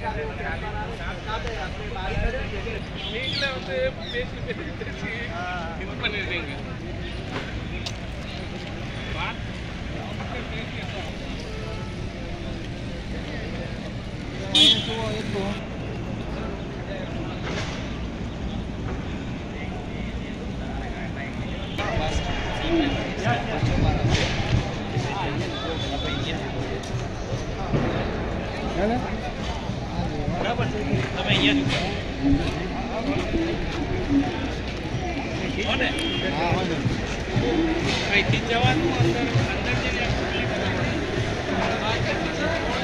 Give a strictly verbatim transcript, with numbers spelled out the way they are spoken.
நீங்களே வந்து பேசி பேசி பேசி இது பண்ணிடுறீங்க. Berapa? Sampai iya juga. Mana? Ah, mana? Kayak tinjauan tuh antar antar jadi